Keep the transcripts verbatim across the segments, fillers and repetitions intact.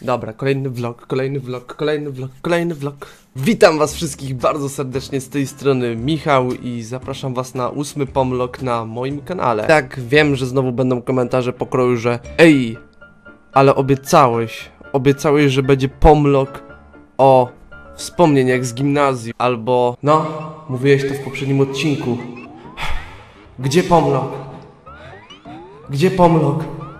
Dobra, kolejny vlog, kolejny vlog, kolejny vlog, kolejny vlog. Witam was wszystkich bardzo serdecznie z tej strony Michał i zapraszam was na ósmy pomlog na moim kanale. Tak, wiem, że znowu będą komentarze pokroju, że ej, ale obiecałeś, obiecałeś, że będzie pomlog o wspomnieniach z gimnazjum, albo no, mówiłeś to w poprzednim odcinku. Gdzie pomlog? Gdzie pomlog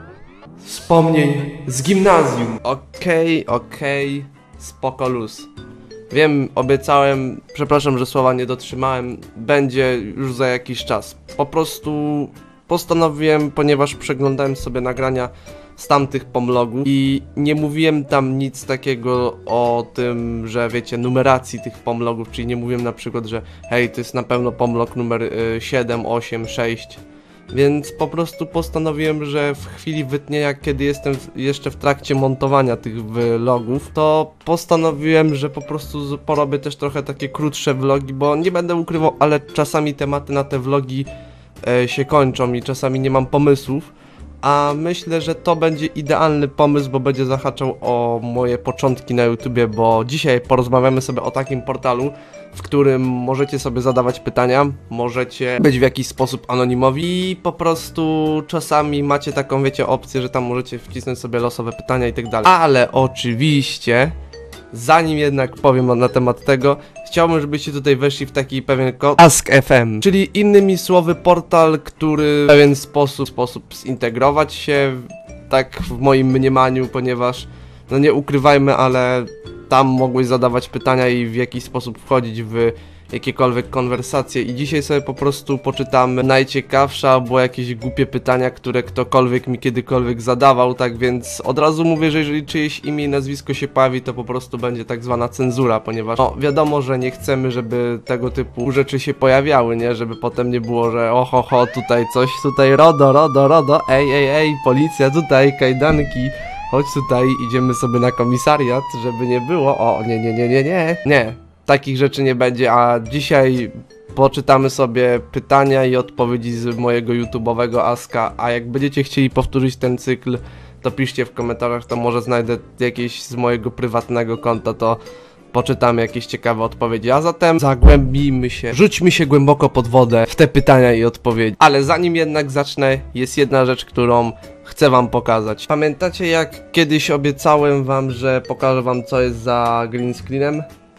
wspomnień z gimnazjum? Okej, okay, okej, okay. Spoko luz. Wiem, obiecałem, przepraszam, że słowa nie dotrzymałem, będzie już za jakiś czas. Po prostu postanowiłem, ponieważ przeglądałem sobie nagrania z tamtych pomlogów i nie mówiłem tam nic takiego o tym, że wiecie, numeracji tych pomlogów, czyli nie mówiłem na przykład, że hej, to jest na pewno pomlog numer y, siedem, osiem, sześć. Więc po prostu postanowiłem, że w chwili wytnienia, kiedy jestem w, jeszcze w trakcie montowania tych vlogów, to postanowiłem, że po prostu porobię też trochę takie krótsze vlogi, bo nie będę ukrywał, ale czasami tematy na te vlogi e, się kończą i czasami nie mam pomysłów. A myślę, że to będzie idealny pomysł, bo będzie zahaczał o moje początki na YouTubie, bo dzisiaj porozmawiamy sobie o takim portalu, w którym możecie sobie zadawać pytania, możecie być w jakiś sposób anonimowi i po prostu czasami macie taką, wiecie, opcję, że tam możecie wcisnąć sobie losowe pytania i tak dalej. Ale oczywiście, zanim jednak powiem na temat tego, chciałbym, żebyście tutaj weszli w taki pewien kod Ask F M, czyli innymi słowy portal, który w pewien sposób, sposób zintegrować się, tak w moim mniemaniu, ponieważ, no nie ukrywajmy, ale tam mogłeś zadawać pytania i w jakiś sposób wchodzić w jakiekolwiek konwersacje i dzisiaj sobie po prostu poczytamy najciekawsze albo jakieś głupie pytania, które ktokolwiek mi kiedykolwiek zadawał, tak więc od razu mówię, że jeżeli czyjeś imię i nazwisko się pojawi, to po prostu będzie tak zwana cenzura, ponieważ no wiadomo, że nie chcemy, żeby tego typu rzeczy się pojawiały, nie? Żeby potem nie było, że oho, ho, tutaj coś, tutaj RODO, RODO, RODO, ej, ej, ej, policja tutaj, kajdanki. Chodź tutaj, idziemy sobie na komisariat, żeby nie było, o nie, nie, nie, nie, nie, nie, takich rzeczy nie będzie, a dzisiaj poczytamy sobie pytania i odpowiedzi z mojego YouTube'owego Aska, a jak będziecie chcieli powtórzyć ten cykl, to piszcie w komentarzach, to może znajdę jakieś z mojego prywatnego konta, to poczytamy jakieś ciekawe odpowiedzi, a zatem zagłębijmy się, rzućmy się głęboko pod wodę w te pytania i odpowiedzi. Ale zanim jednak zacznę, jest jedna rzecz, którą chcę wam pokazać. Pamiętacie, jak kiedyś obiecałem wam, że pokażę wam, co jest za green screenem?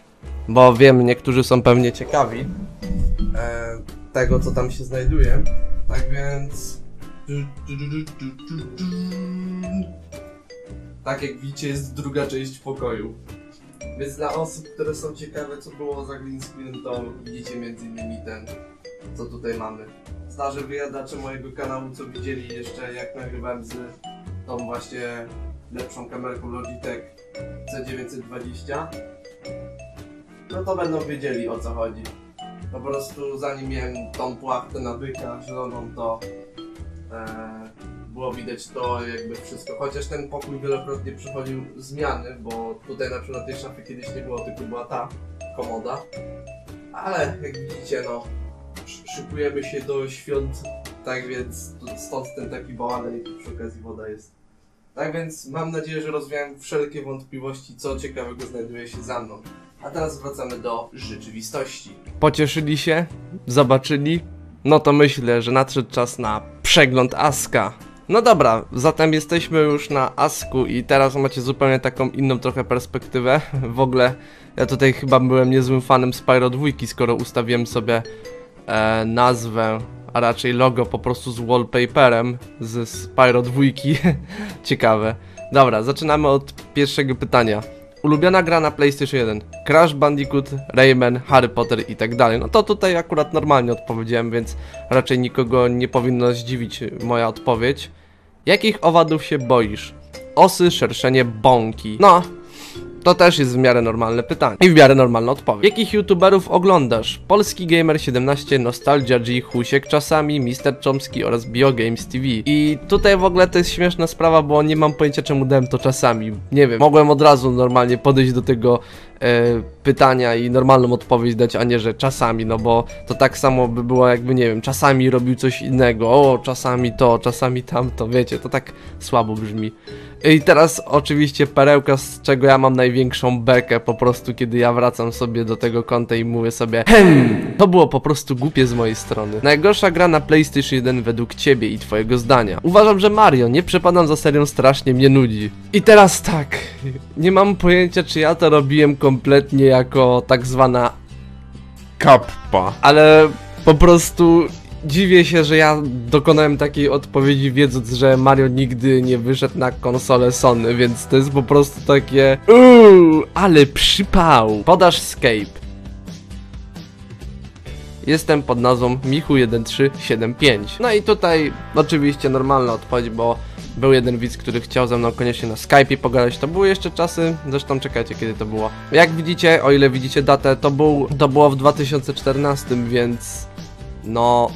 Bo wiem, niektórzy są pewnie ciekawi e, tego, co tam się znajduje. Tak więc... Tak jak widzicie, jest druga część pokoju. Więc dla osób, które są ciekawe, co było za green screen, to widzicie między innymi ten, co tutaj mamy. Starzy wyjadacze mojego kanału, co widzieli jeszcze, jak nagrywałem z tą właśnie lepszą kamerką Logitech C dziewięćset dwadzieścia, no to będą wiedzieli, o co chodzi. Po prostu zanim miałem tą płachtę na byka zieloną, to e, było widać to jakby wszystko. Chociaż ten pokój wielokrotnie przechodził zmiany, bo tutaj na przykład tej szafy kiedyś nie było, tylko była ta komoda. Ale jak widzicie, no szykujemy się do świąt, tak więc stąd ten taki bałagan i przy okazji woda jest. Tak więc mam nadzieję, że rozwiałem wszelkie wątpliwości, co ciekawego znajduje się za mną. A teraz wracamy do rzeczywistości. Pocieszyli się? Zobaczyli? No to myślę, że nadszedł czas na przegląd Aska. No dobra, zatem jesteśmy już na Asku i teraz macie zupełnie taką inną trochę perspektywę. W ogóle ja tutaj chyba byłem niezłym fanem Spyro dwa, skoro ustawiłem sobie e, nazwę, a raczej logo po prostu z wallpaperem z Spyro dwa. Ciekawe. Dobra, zaczynamy od pierwszego pytania. Ulubiona gra na PlayStation jeden? Crash Bandicoot, Rayman, Harry Potter i tak dalej. No to tutaj akurat normalnie odpowiedziałem, więc raczej nikogo nie powinno zdziwić moja odpowiedź. Jakich owadów się boisz? Osy, szerszenie, bąki. No, to też jest w miarę normalne pytanie i w miarę normalna odpowiedź. Jakich youtuberów oglądasz? Polski Gamer siedemnaście, Nostalgia G, Husiek czasami, mister Chomsky oraz BioGames T V. I tutaj w ogóle to jest śmieszna sprawa, bo nie mam pojęcia, czemu dałem to czasami. Nie wiem, mogłem od razu normalnie podejść do tego e, pytania i normalną odpowiedź dać, a nie, że czasami, no bo to tak samo by było jakby, nie wiem, czasami robił coś innego, o, czasami to, czasami tamto, wiecie, to tak słabo brzmi. I teraz oczywiście perełka, z czego ja mam największą bekę po prostu, kiedy ja wracam sobie do tego konta i mówię sobie hem, to było po prostu głupie z mojej strony. Najgorsza gra na PlayStation jeden według ciebie i twojego zdania. Uważam, że Mario, nie przepadam za serią, strasznie mnie nudzi. I teraz tak, nie mam pojęcia, czy ja to robiłem kompletnie jako tak zwana kappa, ale po prostu dziwię się, że ja dokonałem takiej odpowiedzi, wiedząc, że Mario nigdy nie wyszedł na konsolę Sony, więc to jest po prostu takie uuu, ale przypał. Podasz Escape. Jestem pod nazwą Michu jeden trzy siedem pięć. No i tutaj oczywiście normalna odpowiedź, bo był jeden widz, który chciał ze mną koniecznie na Skype'ie pogadać. To były jeszcze czasy, zresztą czekajcie, kiedy to było. Jak widzicie, o ile widzicie datę, to, był, to było w dwa tysiące czternastym, więc no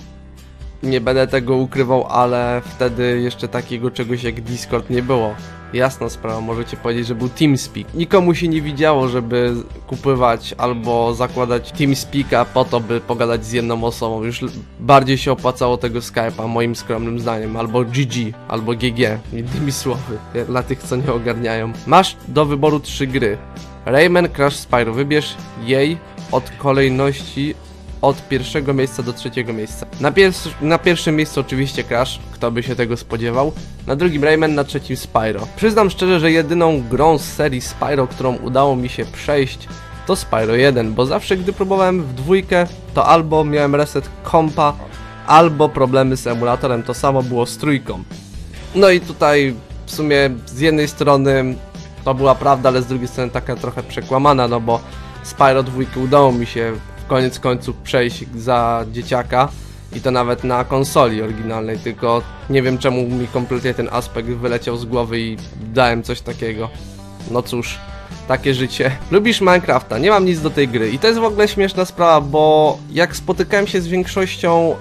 nie będę tego ukrywał, ale wtedy jeszcze takiego czegoś jak Discord nie było. Jasna sprawa, możecie powiedzieć, że był TeamSpeak. Nikomu się nie widziało, żeby kupować albo zakładać TeamSpeaka po to, by pogadać z jedną osobą. Już bardziej się opłacało tego Skype'a, moim skromnym zdaniem. Albo G G, albo G G, innymi słowy, dla tych, co nie ogarniają. Masz do wyboru trzy gry. Rayman, Crash, Spyro. Wybierz jej od kolejności od pierwszego miejsca do trzeciego miejsca. Na, pier na pierwszym miejscu oczywiście Crash, kto by się tego spodziewał. Na drugim Rayman, na trzecim Spyro. Przyznam szczerze, że jedyną grą z serii Spyro, którą udało mi się przejść, to Spyro jeden, bo zawsze gdy próbowałem w dwójkę, to albo miałem reset kompa, albo problemy z emulatorem, to samo było z trójką. No i tutaj w sumie z jednej strony to była prawda, ale z drugiej strony taka trochę przekłamana, no bo Spyro dwa udało mi się koniec końców przejść za dzieciaka i to nawet na konsoli oryginalnej, tylko nie wiem czemu mi kompletnie ten aspekt wyleciał z głowy i dałem coś takiego. No cóż, takie życie. Lubisz Minecrafta? Nie mam nic do tej gry i to jest w ogóle śmieszna sprawa, bo jak spotykałem się z większością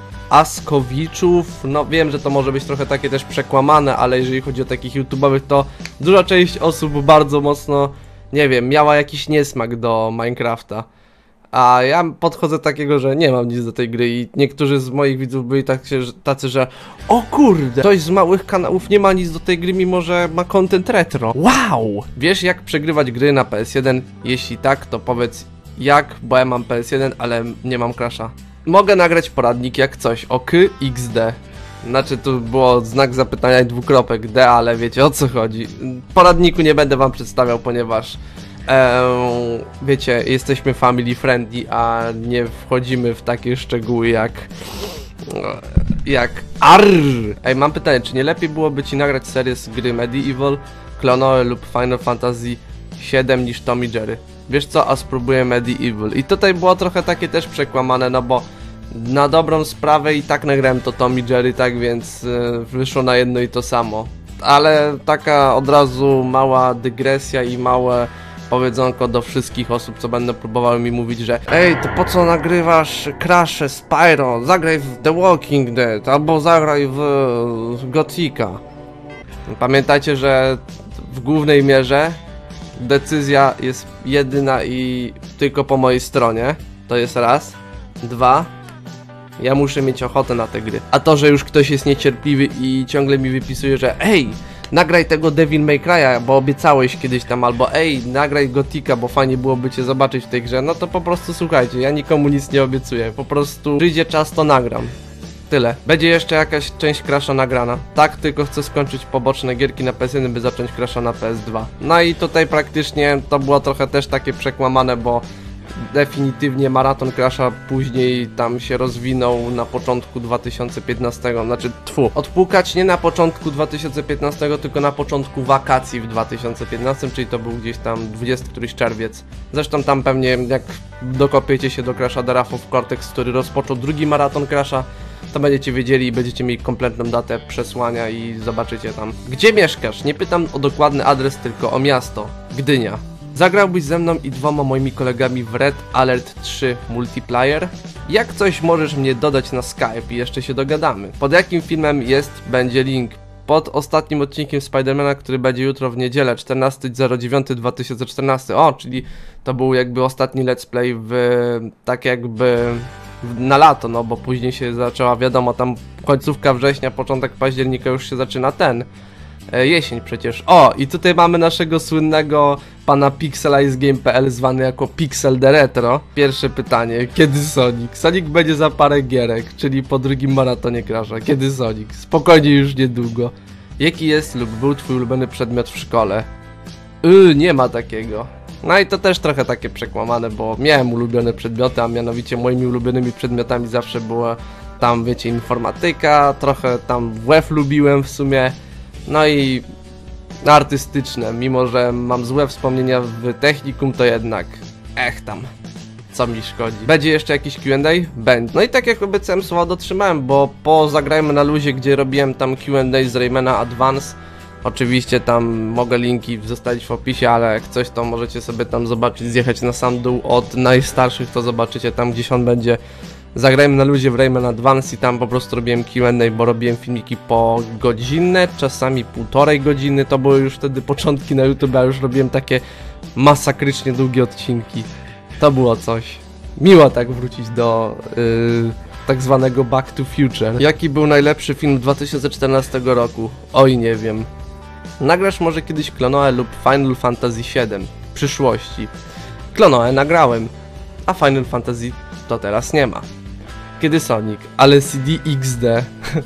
Askowiczów, no wiem, że to może być trochę takie też przekłamane, ale jeżeli chodzi o takich youtubowych, to duża część osób bardzo mocno, nie wiem, miała jakiś niesmak do Minecrafta. A ja podchodzę takiego, że nie mam nic do tej gry i niektórzy z moich widzów byli tacy, że, tacy, że o kurde, ktoś z małych kanałów nie ma nic do tej gry, mimo że ma content retro. Wow! Wiesz jak przegrywać gry na P S jeden? Jeśli tak, to powiedz jak, bo ja mam P S jeden, ale nie mam Crasha. Mogę nagrać poradnik jak coś, ok, X D. Znaczy tu było znak zapytania i dwukropek D, ale wiecie o co chodzi. Poradniku nie będę wam przedstawiał, ponieważ Eee, wiecie, jesteśmy family friendly, a nie wchodzimy w takie szczegóły jak jak arr. Ej, mam pytanie, czy nie lepiej byłoby ci nagrać serię z gry Medieval, Klonoe lub Final Fantasy siedem niż Tom i Jerry? Wiesz co, a spróbuję Medieval. I tutaj było trochę takie też przekłamane, no bo na dobrą sprawę i tak nagrałem to Tom i Jerry, tak więc yy, wyszło na jedno i to samo. Ale taka od razu mała dygresja i małe powiedzonko do wszystkich osób, co będą próbowały mi mówić, że ej, to po co nagrywasz Crash, Spyro, zagraj w The Walking Dead, albo zagraj w Gothica. Pamiętajcie, że w głównej mierze decyzja jest jedyna i tylko po mojej stronie. To jest raz. Dwa. Ja muszę mieć ochotę na te gry. A to, że już ktoś jest niecierpliwy i ciągle mi wypisuje, że ej, nagraj tego Devil May Cry'a, bo obiecałeś kiedyś tam, albo ej, nagraj Gothica, bo fajnie byłoby cię zobaczyć w tej grze, no to po prostu słuchajcie, ja nikomu nic nie obiecuję, po prostu przyjdzie czas, to nagram. Tyle. Będzie jeszcze jakaś część Crasha nagrana. Tak, tylko chcę skończyć poboczne gierki na P S jeden, by zacząć Crasha na P S dwa. No i tutaj praktycznie to było trochę też takie przekłamane, bo definitywnie maraton Crasha później tam się rozwinął na początku dwa tysiące piętnastego, znaczy tfu, odpukać nie na początku dwa tysiące piętnastego, tylko na początku wakacji w dwa tysiące piętnastym, czyli to był gdzieś tam dwudziesty któryś czerwiec. Zresztą tam pewnie jak dokopiecie się do Crasha The Wrath of Cortex, który rozpoczął drugi maraton Crasha, to będziecie wiedzieli i będziecie mieli kompletną datę przesłania i zobaczycie tam. Gdzie mieszkasz? Nie pytam o dokładny adres, tylko o miasto. Gdynia. Zagrałbyś ze mną i dwoma moimi kolegami w Red Alert trzy Multiplayer? Jak coś możesz mnie dodać na Skype i jeszcze się dogadamy. Pod jakim filmem jest, będzie link. pod ostatnim odcinkiem Spidermana, który będzie jutro w niedzielę, czternastego dziewiątego dwa tysiące czternastego. O, czyli to był jakby ostatni let's play w tak jakby w, na lato, no bo później się zaczęła, wiadomo, tam końcówka września, początek października już się zaczyna ten e, jesień przecież. O, i tutaj mamy naszego słynnego pana PixelizedGame kropka p l, zwany jako Pixel the Retro. Pierwsze pytanie, kiedy Sonic? Sonic będzie za parę gierek, czyli po drugim maratonie Crasha. Kiedy Sonic? Spokojnie, już niedługo. Jaki jest lub był twój ulubiony przedmiot w szkole? Yy, nie ma takiego. No i to też trochę takie przekłamane, bo miałem ulubione przedmioty, a mianowicie moimi ulubionymi przedmiotami zawsze była tam, wiecie, informatyka, trochę tam W E F lubiłem w sumie, no i artystyczne, mimo że mam złe wspomnienia w technikum, to jednak ech tam, co mi szkodzi. Będzie jeszcze jakiś Q and A? Będzie. No i tak jak obiecałem, słowa dotrzymałem, bo po Zagrajmy na luzie, gdzie robiłem tam Q and A z Raymana Advance, oczywiście tam mogę linki zostawić w opisie, ale jak coś, to możecie sobie tam zobaczyć, zjechać na sam dół od najstarszych, to zobaczycie tam gdzieś on będzie. Zagrajmy na luzie w Rayman Advance i tam po prostu robiłem Q and A, bo robiłem filmiki po godzinę, czasami półtorej godziny, to były już wtedy początki na YouTube, a już robiłem takie masakrycznie długie odcinki. To było coś. Miło tak wrócić do yy, tak zwanego Back to Future. Jaki był najlepszy film dwa tysiące czternastego roku? Oj, nie wiem. Nagrasz może kiedyś Klonoe lub Final Fantasy siedem w przyszłości. Klonoe nagrałem, a Final Fantasy to teraz nie ma. Kiedy Sonic? Ale C D X D.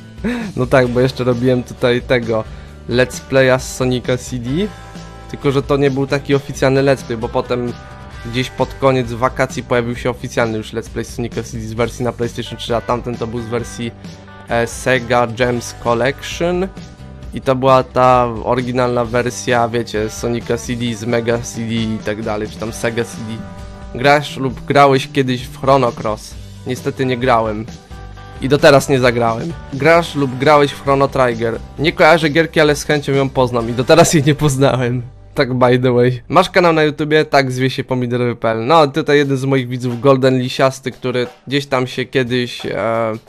No tak, bo jeszcze robiłem tutaj tego let's playa z Sonica C D, tylko że to nie był taki oficjalny let's play, bo potem gdzieś pod koniec wakacji pojawił się oficjalny już let's play z Sonica C D z wersji na PlayStation trzy, a tamten to był z wersji e, Sega Gems Collection i to była ta oryginalna wersja, wiecie, Sonica C D z Mega C D i tak dalej, czy tam Sega C D. Grasz lub grałeś kiedyś w Chrono Cross? Niestety nie grałem. I do teraz nie zagrałem. Grasz lub grałeś w Chrono Trigger? Nie kojarzę gierki, ale z chęcią ją poznam i do teraz jej nie poznałem. Tak by the way. Masz kanał na YouTubie? Tak, zwie się pomidorowy kropka p l. No, tutaj jeden z moich widzów, Golden Lisiasty, który gdzieś tam się kiedyś e,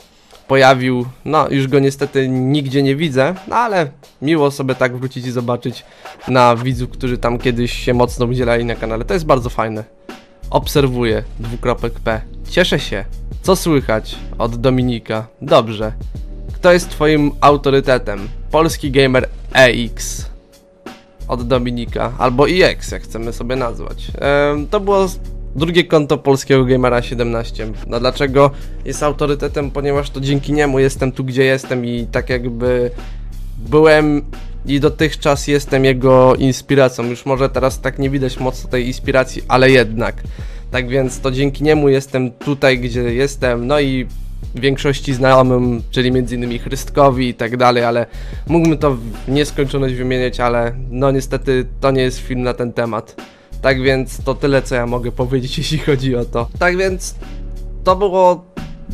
pojawił. No, już go niestety nigdzie nie widzę, no ale miło sobie tak wrócić i zobaczyć na widzów, którzy tam kiedyś się mocno udzielali na kanale. To jest bardzo fajne. Obserwuję, dwukropek p. Cieszę się. Co słychać od Dominika? Dobrze. Kto jest twoim autorytetem? Polski gamer E X. Od Dominika. Albo I X, jak chcemy sobie nazwać. Ehm, to było drugie konto polskiego gamera siedemnaście. No dlaczego jest autorytetem? Ponieważ to dzięki niemu jestem tu, gdzie jestem i tak jakby byłem i dotychczas jestem jego inspiracją. Już może teraz tak nie widać mocno tej inspiracji, ale jednak. Tak więc to dzięki niemu jestem tutaj, gdzie jestem, no i większości znajomym, czyli między innymi Chrystkowi i tak dalej, ale mógłbym to w nieskończoność wymieniać, ale no niestety to nie jest film na ten temat. Tak więc to tyle, co ja mogę powiedzieć, jeśli chodzi o to. Tak więc to było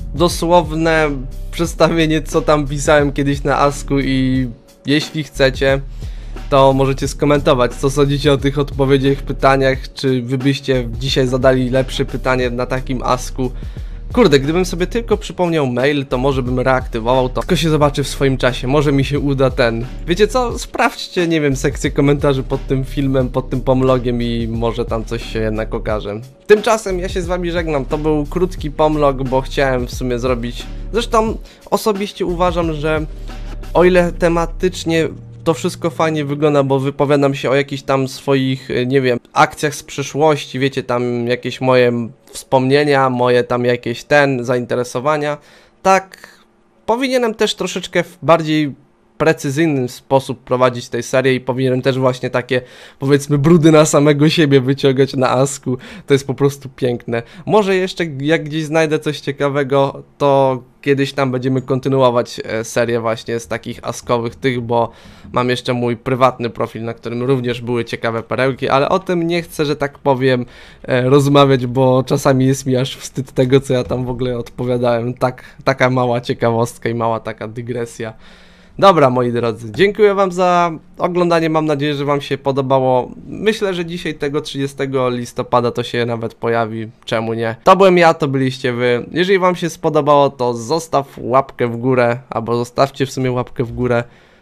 dosłowne przedstawienie, co tam pisałem kiedyś na Asku i jeśli chcecie, to możecie skomentować, co sądzicie o tych odpowiedziach, pytaniach, czy wy byście dzisiaj zadali lepsze pytanie na takim Asku. Kurde, gdybym sobie tylko przypomniał mail, to może bym reaktywował to. Tylko się zobaczy w swoim czasie, może mi się uda ten. Wiecie co, sprawdźcie, nie wiem, sekcję komentarzy pod tym filmem, pod tym pomlogiem i może tam coś się jednak okaże. Tymczasem ja się z wami żegnam, to był krótki pomlog, bo chciałem w sumie zrobić... Zresztą osobiście uważam, że o ile tematycznie to wszystko fajnie wygląda, bo wypowiadam się o jakichś tam swoich, nie wiem, akcjach z przeszłości, wiecie, tam jakieś moje wspomnienia, moje tam jakieś ten, zainteresowania. Tak, powinienem też troszeczkę w bardziej precyzyjny sposób prowadzić tej serię i powinienem też właśnie takie, powiedzmy, brudy na samego siebie wyciągać na Asku. To jest po prostu piękne. Może jeszcze jak gdzieś znajdę coś ciekawego, to kiedyś tam będziemy kontynuować serię właśnie z takich askowych tych, bo mam jeszcze mój prywatny profil, na którym również były ciekawe perełki, ale o tym nie chcę, że tak powiem, rozmawiać, bo czasami jest mi aż wstyd tego, co ja tam w ogóle odpowiadałem. Tak, taka mała ciekawostka i mała taka dygresja. Dobra, moi drodzy, dziękuję wam za oglądanie, mam nadzieję, że wam się podobało. Myślę, że dzisiaj tego trzydziestego listopada to się nawet pojawi, czemu nie. To byłem ja, to byliście wy. Jeżeli wam się spodobało, to zostaw łapkę w górę, albo zostawcie w sumie łapkę w górę.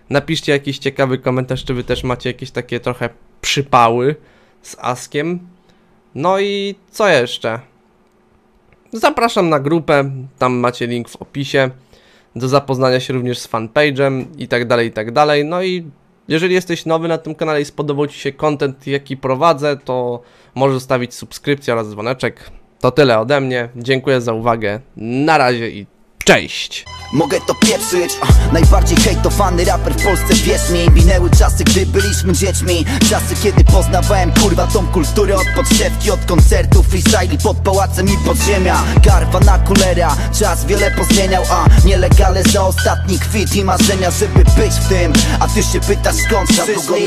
Napiszcie jakiś ciekawy komentarz, czy wy też macie jakieś takie trochę przypały z Askiem. No i co jeszcze? Zapraszam na grupę, tam macie link w opisie, do zapoznania się również z fanpage'em i tak dalej, i tak dalej. No i jeżeli jesteś nowy na tym kanale i spodobał ci się content, jaki prowadzę, to możesz zostawić subskrypcję oraz dzwoneczek. To tyle ode mnie, dziękuję za uwagę, na razie i cześć! Mogę to pieprzyć, a, najbardziej hejtowany raper w Polsce, wierz mi. Minęły czasy, gdy byliśmy dziećmi. Czasy, kiedy poznawałem, kurwa, tą kulturę. Od podszewki, od koncertów, freestyli pod pałacem i podziemia. Karwa na kulera, czas wiele pozmieniał, a nielegalne za ostatni kwit i marzenia, żeby być w tym. A ty się pytasz skąd, za długo